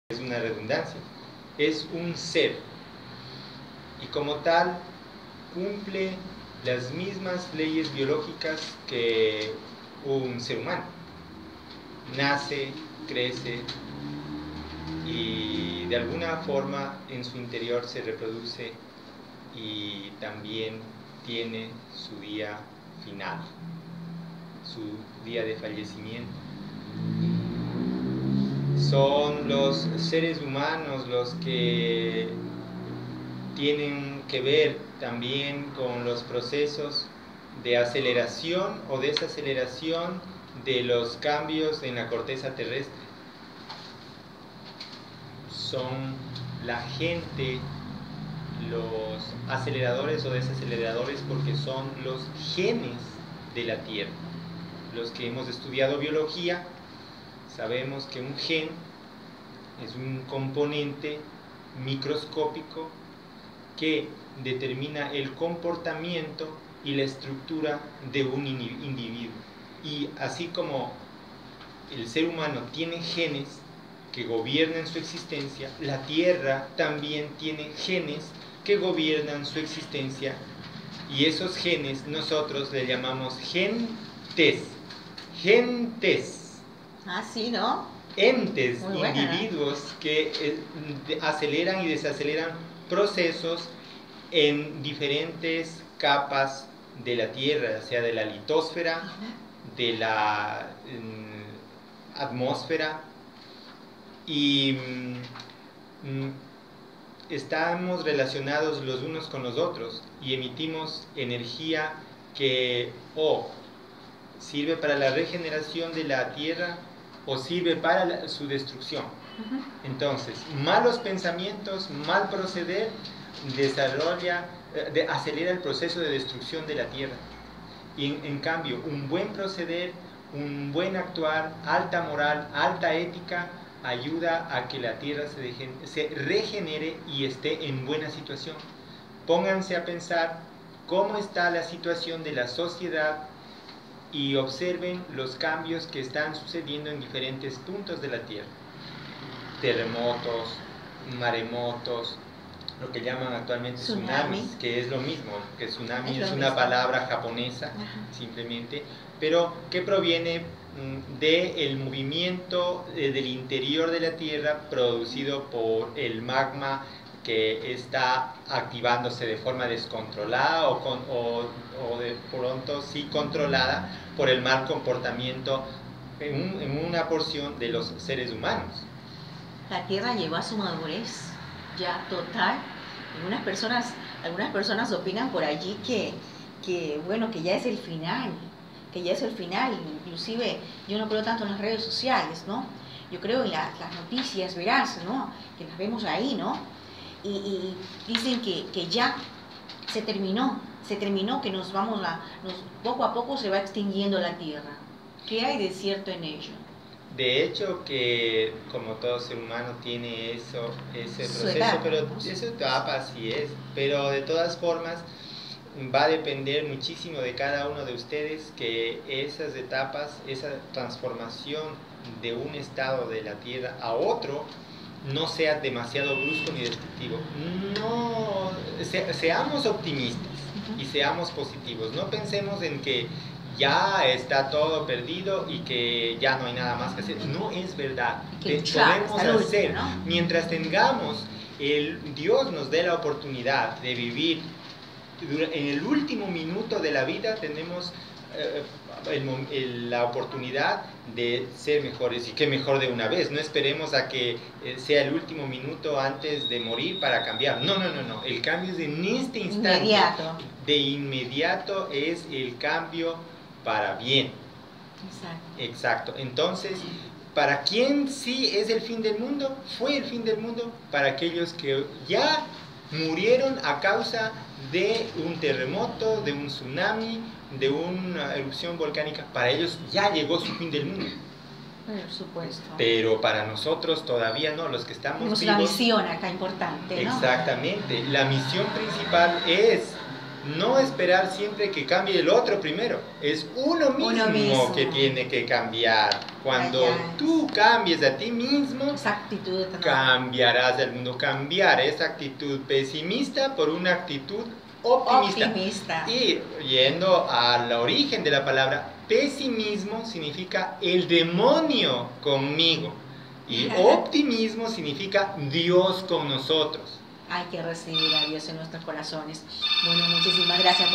es una redundancia, es un ser y como tal cumple las mismas leyes biológicas que un ser humano. Nace, crece y de alguna forma en su interior se reproduce y también tiene su día final, su día de fallecimiento. Son los seres humanos los que tienen que ver también con los procesos de aceleración o desaceleración de los cambios en la corteza terrestre. Son la gente los aceleradores o desaceleradores porque son los genes de la Tierra. Los que hemos estudiado biología sabemos que un gen es un componente microscópico que determina el comportamiento y la estructura de un individuo. Y así como el ser humano tiene genes que gobiernan su existencia, la Tierra también tiene genes que gobiernan su existencia, y esos genes nosotros le llamamos gentes. Gentes. Ah, sí, ¿no? Entes, muy buena, individuos, ¿no? Que aceleran y desaceleran procesos en diferentes capas de la Tierra, sea de la litosfera, de la atmósfera, y estamos relacionados los unos con los otros y emitimos energía que o sirve para la regeneración de la Tierra o sirve para su destrucción. Entonces, malos pensamientos, mal proceder acelera el proceso de destrucción de la Tierra. Y en cambio, un buen proceder, un buen actuar, alta moral, alta ética, ayuda a que la Tierra se regenere y esté en buena situación. Pónganse a pensar cómo está la situación de la sociedad y observen los cambios que están sucediendo en diferentes puntos de la Tierra. Terremotos, maremotos, lo que llaman actualmente tsunamis, que es lo mismo, que tsunami es una palabra japonesa, simplemente, pero que proviene del movimiento del interior de la Tierra producido por el magma que está activándose de forma descontrolada o de pronto sí controlada por el mal comportamiento en una porción de los seres humanos. La Tierra llegó a su madurez ya total. Algunas personas opinan por allí que bueno, que ya es el final, inclusive yo no creo tanto en las redes sociales, ¿no? Yo creo en las noticias veraz, ¿no? Que las vemos ahí, ¿no? Y dicen que ya se terminó, que poco a poco se va extinguiendo la Tierra. ¿Qué hay de cierto en ello? De hecho, que como todo ser humano tiene ese proceso, etapa, pero esa etapa así es, pero de todas formas va a depender muchísimo de cada uno de ustedes que esas etapas, esa transformación de un estado de la Tierra a otro no sea demasiado brusco ni destructivo. No, seamos optimistas y seamos positivos, no pensemos en que ya está todo perdido y que ya no hay nada más que hacer. No es verdad. Podemos hacer, ¿no? Mientras tengamos, Dios nos dé la oportunidad de vivir en el último minuto de la vida, tenemos la oportunidad de ser mejores, y qué mejor de una vez. No esperemos a que sea el último minuto antes de morir para cambiar. No, el cambio es en este instante. Inmediato. De inmediato es el cambio para bien. Exacto. Entonces, ¿para quién sí es el fin del mundo? Fue el fin del mundo para aquellos que ya murieron a causa de un terremoto, de un tsunami, de una erupción volcánica. Para ellos ya llegó su fin del mundo. Por supuesto. Pero para nosotros todavía no, los que estamos vivos. Tenemos una misión acá importante, ¿no? Exactamente. La misión principal es No esperar siempre que cambie el otro primero. Es uno mismo que tiene que cambiar. Cuando tú cambies a ti mismo, esa actitud, ¿no? Cambiarás el mundo. Cambiar esa actitud pesimista por una actitud optimista. Y yendo al origen de la palabra, pesimismo significa el demonio conmigo. Y optimismo significa Dios con nosotros. Hay que recibir a Dios en nuestros corazones. Bueno, muchísimas gracias.